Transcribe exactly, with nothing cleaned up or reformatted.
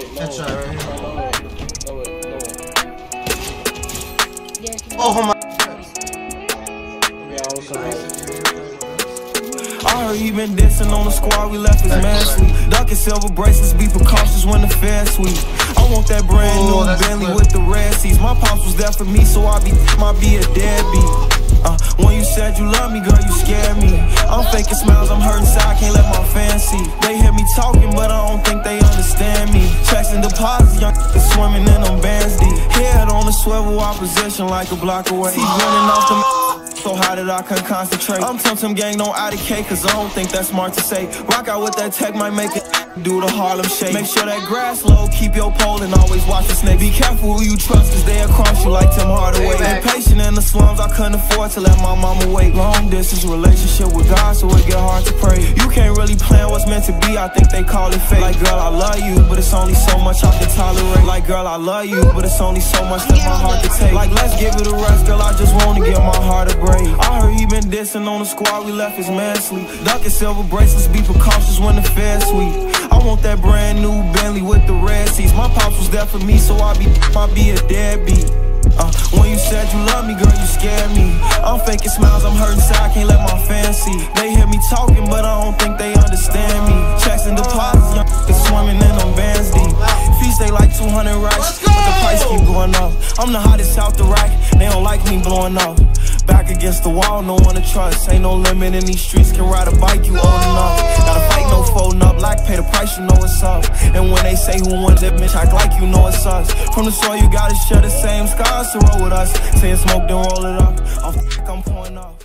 Headshot right here. Low it, low it. Oh my. I heard he been dancing on the squad, we left his man sweet. Ducking silver bracelets, be precautious when the fair sweet. I want that brand oh, new Bentley with the red seats. My pops was there for me, so I be, might be a deadbeat. Uh, when you said you love me, girl, you scared me. I'm faking smiles, I'm hurting inside, can't let my fans see. They hear me talking, but I don't think they understand me. Checks and deposits, young swimming in them bands deep. Head on the swivel, opposition like a block away. He's running off the so how did I can concentrate? I'm Tum Tum Gang, no I D K, cause I don't think that's smart to say. Rock out with that tech, might make it do the Harlem Shake. Make sure that grass low, keep your pole and always watch the snake. Be careful who you trust, cause they across you like Tim Hardaway. Been patient in the slums, I couldn't afford to let my mama wait. Long distance relationship with God, so it get hard to pray. You can't really plan what's meant to be, I think they call it fate. Like girl, I love you, but it's only so much I can tolerate. Like girl, I love you, but it's only so much that my heart can take. Like let's give it a rest, girl, I just wanna give my heart a break. I heard he been dissing on the squad, we left his man sleep. Ducking silver bracelets, be precautious when the fair sweet. I want that brand new Bentley with the red seats. My pops was there for me, so I be, might be a deadbeat. Uh, when you said you love me, girl, you scared me. I'm faking smiles, I'm hurting inside, can't let my fans see. They hear me talking, but I don't think they understand me. Checks and deposits, young swimming in them bands deep. Fees stay like two hundred racks, but the price keep going up. I'm the hottest out the rack, they don't like me blowing up. Back against the wall, no one to trust. Ain't no limit in these streets, can ride a bike, you old enough. Gotta fight, no folding up, like pay the price, you know what's up. And when they say who wins it, bitch, act like you know it's us. From the soil, you gotta share the same scars to roll with us. Saying smoke, then roll it up. I'm, I'm pouring up.